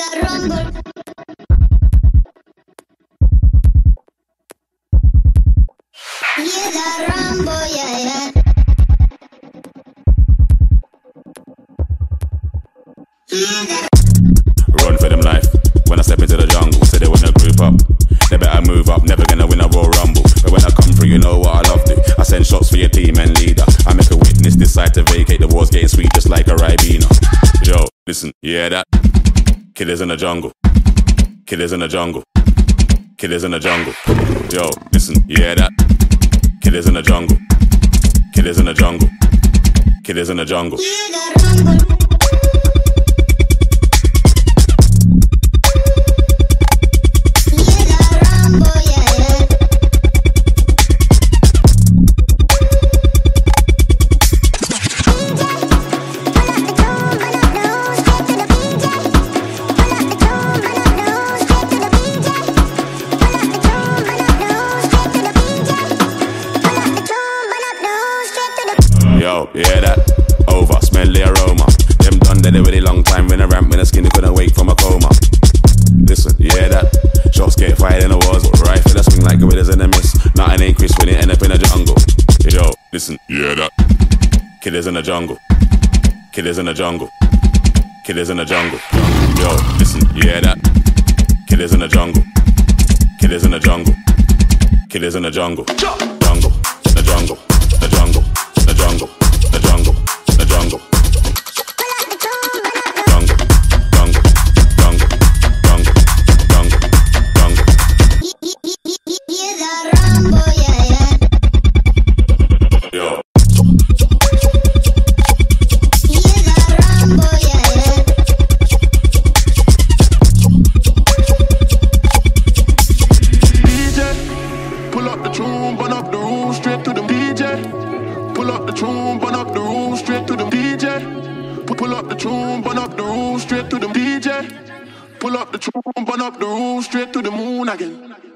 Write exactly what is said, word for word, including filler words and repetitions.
the rumble. Hear the rumble, yeah, yeah. Hear the Run for them life. When I step into the jungle, say they wanna group up. They better move up, never gonna win a Royal Rumble. But when I come through, you know what I love to. I send shots for your team and leader. I make a witness decide to vacate. The war's getting sweet just like a Ribena. Yo, listen, you hear that? Killers in the jungle. Killers in the jungle. Killers in the jungle. Yo, listen, you hear that? Killers in the jungle. Killers in the jungle. Killers in the jungle. hear the rumble. Yo, you hear that? Over, smell the aroma. Them done dead a really long time when I ramp when the skinny couldn't wake from a coma. Listen, you hear that? Shots get fired in the wars, rifle that swing like gorillas in the mist. Nothing ain't crisp when it end up in the jungle. Yo, listen, you hear that? Killers in the jungle. Killers in the jungle. Killers in the jungle. Yo, listen, you hear that? Killers in the jungle. Killers in the jungle. Killers in the jungle. Jungle, the jungle, the jungle. The jungle, the jungle, the jungle. Jungle, jungle, jungle, jungle, jungle, jungle. Hear the rumble, yeah, yeah. Yo. Hear the rumble, yeah, yeah. D J, pull up the tune, burn up the room, straight to the D J. Pull up the tune, burn up the room, straight to the D J. Pull up the tune, burn up the room, straight to the D J. Pull up the tune, burn up the room, straight to the moon again.